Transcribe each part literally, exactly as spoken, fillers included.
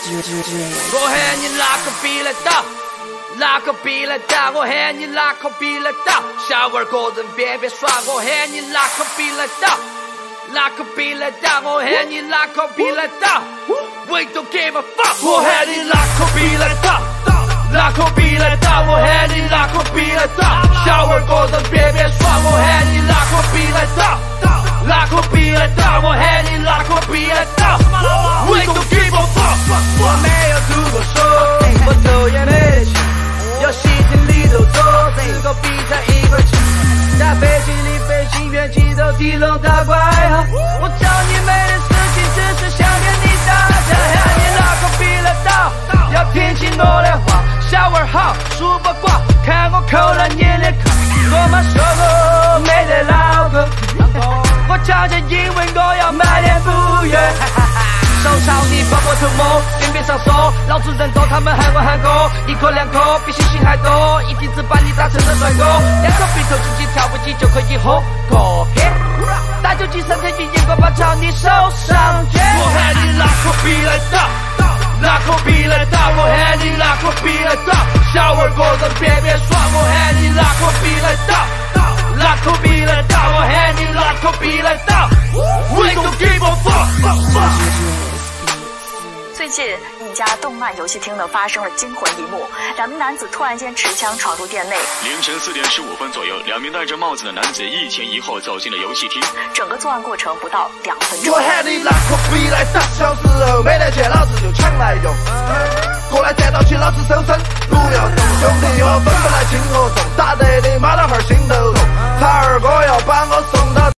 我喊你拉个逼来打，拉个逼来打，我喊你拉个逼来打，小娃儿个人别别耍，我喊你拉个逼来打，拉个逼来打，我喊你拉个逼来打 ，We don't give a fuck， 我喊你拉个逼来打，拉个逼来打，我喊你拉个逼来打，小娃儿个人别别耍，我喊你拉个逼来打。拉个逼来打，我喊你拉个逼来打 ，We don't give a fuck。我没有读过书，我走也没得去，游戏厅里头走，四个逼在一块吃，在飞机里飞行员记得提笼大怪哈。我找你没的事情，只是想跟你打架，喊你拉个逼来打，要听清我的话，小娃儿好，数不挂，看我扣了你的扣，我妈说我没得脑壳。我唱着英文，我要买点服务员。手朝你包裹头摸，先别上手，老子人多，他们喊我喊哥，一颗两颗比星星还多，一瓶子把你打成了帅哥，两个鼻头轻轻跳不起就可以红过。打酒精三天一夜，我把朝你手上贴。我喊你拉个逼来打，拉个逼来打，我喊你拉个逼来打，小娃儿个人别别耍，我喊你拉个逼来打。拉口逼来打，我喊你拉口逼来打 ，We don't give a fuck。 最近，一家动漫游戏厅呢发生了惊魂一幕，两名男子突然间持枪闯入店内。 凌晨四点十五分左右，两名戴着帽子的男子一前一后走进了游戏厅。 整个作案过程不到两分钟。 我喊你拉口逼来打，小时候没得钱，老子就抢来用。过来站到起，老子收身，不要动，兄弟我分不来轻和重，打得你妈老汉儿心头痛。他二哥要把我送到，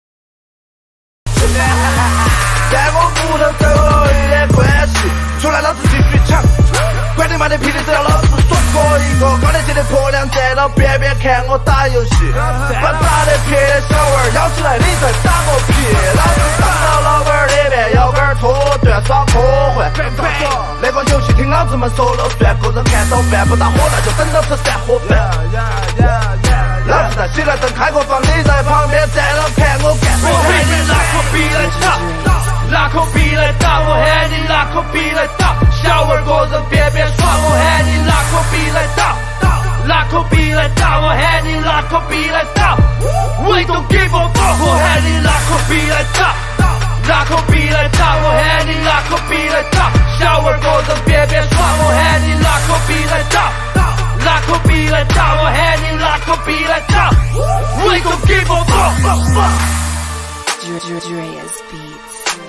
在我屋头走了一点关系，出来老子继续抢，管你妈的屁的，只要老子爽过一个，高年级的婆娘站到边边看我打游戏，把打得撇的小娃儿摇起来，你再打我屁，老子上到老板儿那边摇杆拖断耍科幻，那个游戏厅老子们说了算，个人看早饭不打火那就等到吃散伙饭。老子在喜来登开个房，你在旁边站着看我干。我喊你拉个逼来打，拉个逼来打，我喊你拉个逼来打，小娃儿个人别别耍，我喊你拉个逼来打，拉个逼来打，我喊你拉个逼来打 ，We don't give a fuck。我喊你拉个逼来打，拉个逼来打，我喊你拉个逼来打，小娃儿个人别别耍，我喊你拉个逼来打。拉口逼来打，我喊你拉口逼来打 ，We don't give a fuck。